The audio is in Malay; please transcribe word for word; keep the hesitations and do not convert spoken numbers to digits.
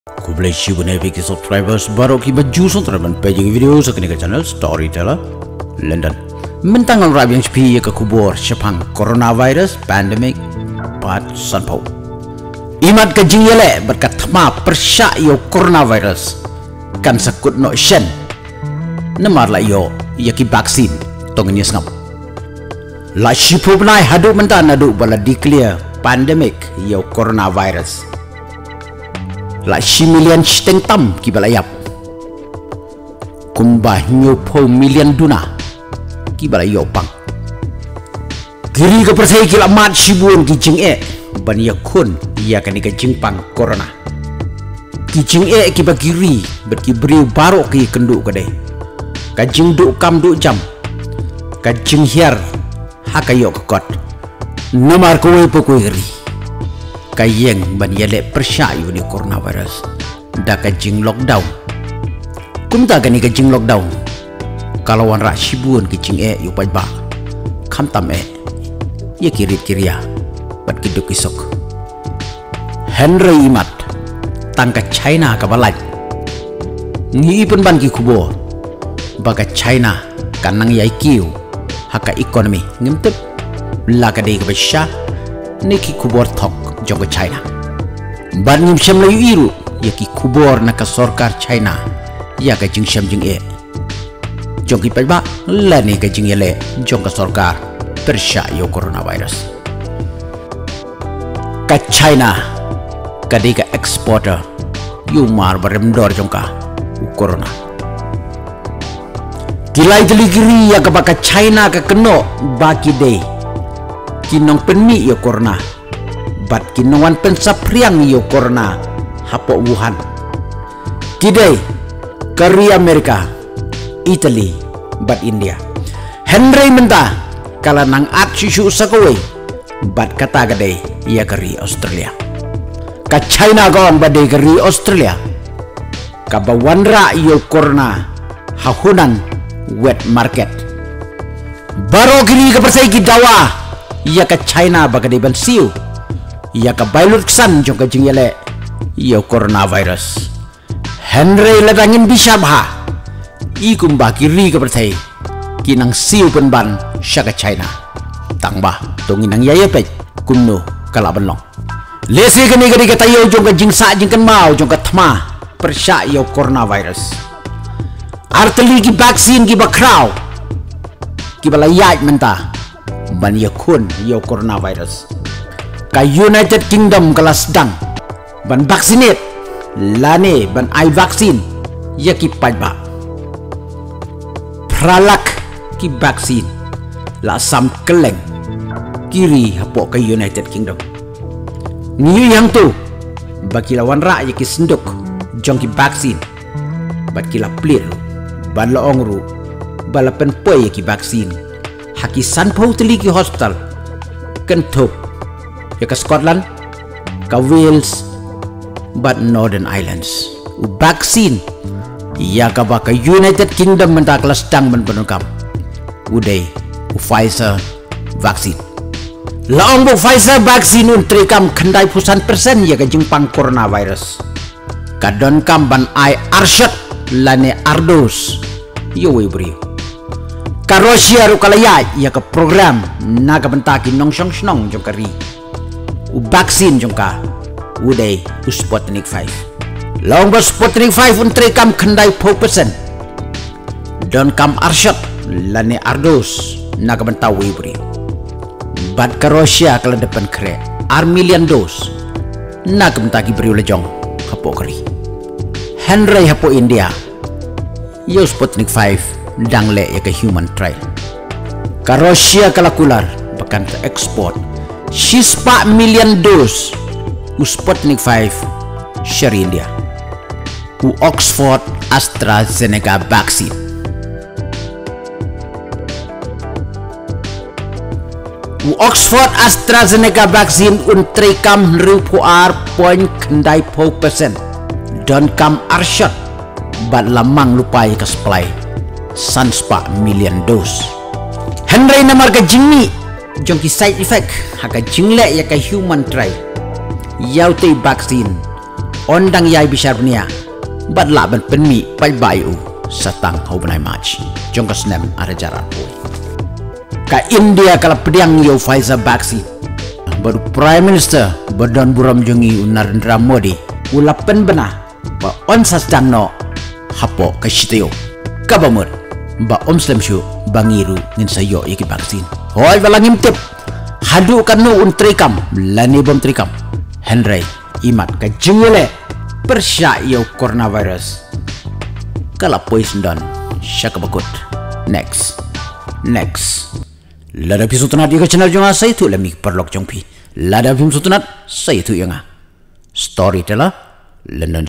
Ku boleh share dengan bagi subscribers baru kita jujur terhadap paging video sekini ke channel Storyteller London. Mentang orang yang sepi ke kubur sepang coronavirus pandemic part sanpau. Imat ke jingyele berkat thma persya yo coronavirus kan sakut no shen. Namar la yo yaki vaksin tongnya snap. La shipu benai hadu mentan hadu bala declare pandemic yo coronavirus. La shi million steng tam ki balayap kumbah nyopo million duna ki balayo pang kiri ke persai kila mat shibun ki jing e ban yakun ya kan ki jing pang corona ki jing e ki ba kiri ber ki beri baro ki kendu kade ka jing du kam du jam ka jing hiar hakayo ke kot namar ko we po ko ri kayeng ban yale persyayu ni coronavirus da kajing lockdown kumta gani kajing lockdown kalau wan ra shibun kicing e yu pajba kham tam e ye kirit kiria bat kiduk isok Henry imat tangka China ka balaj ngi pen ban ki kubo baga China kanang yai kiu haka economy ngimtep la ka dei ka basha niki kubor thok jongko China ban ngim syam layu iru yaki kubor naka sorkar China ya ka jing syam jing e jongki pajba lani ka jing yele jongka sorkar persya yo coronavirus ka China kadi ka exporter yu mar baremdor jongka corona kilai deligiri ya ka baka China ka keno baki day kinong penmi yo corona bat kinongan pensapriang yo corona hapo Wuhan kidai Korea Amerika Italy bat India Henry menta kala nang at susu sakaway bat kata gadai ya kari Australia ka China gong badai kari Australia ka bawanra yo corona hahunan wet market baro kiri ke persai kidawa ya ka China bagadai ban siu ya ka bailur kesan jong ka jingyale yo coronavirus Henry ladangin bisa bah i kumba kiri ka persai kinang siu penban sya ka China tangba tonginang yaya pe kumno kala benlong lesi kini gadi ka tayo jong ka jingsa jingkan mau jong ka thma persya yo coronavirus arteli ki vaksin ki bakraw ki balayat menta ban yakun yo coronavirus ka United Kingdom kelas dang ban vaksinate lane ban ai vaksin yaki pajba pralak ki vaksin la sam keleng kiri hapo ka United Kingdom ni yang tu baki lawan ra yaki senduk jong ki vaksin bat kila plir ban la ongru balapen poy yaki vaksin haki sanpau teli ki hospital kentup ya ke Scotland ke Wales but Northern Islands u vaksin ya ke baka United Kingdom menta kelas dang men penukam udai u Pfizer vaksin laong bu Pfizer vaksin un trikam kendai pusan persen ya ke jingpang coronavirus kadon kam ban ai arshot lane ardos yo we bri ka Rusia ru kalaya ya ke program naga bentaki nong song snong jong kari u vaksin jong ka udai u Sputnik five long ba Sputnik five untre kam khandai four percent don kam arshot lane ardos naga bentawi bri bat ka Rusia kala depan kre ar million dos naga bentaki bri lejong hapo kari Henry hapo India yo Sputnik five dang le ya ke human trial ka Rusia kala kular bahkan ke ekspor sispa million dos u Sputnik five share India u Oxford AstraZeneca vaksin u Oxford AstraZeneca vaksin un trikam rupuar point kendai four percent don kam arshot bat lamang lupai ke supply sanspa million dos Henry namar ka jingni jong ki side effect haka jingle ya ka human trial yaw te vaksin ondang yai bisar punya badla ban penmi pai bayu satang hau benai match jongkas nem ada jarak pui ka India kala pedang yo Pfizer vaccine baru Prime Minister badan buram jongi Narendra Modi ulapen bena ba on sasdang no hapo ka shityo kabamur ba om slemshu bangiru ngin sayo yaki vaksin hoi balangim tip hadu kanu un trikam lani bom trikam Henry imat ka jengele persya yo coronavirus kala poison don syakabakut next next lada episode tunat di channel jonga saya tu lami perlok jongpi lada episode tunat saya tu yang storyteller London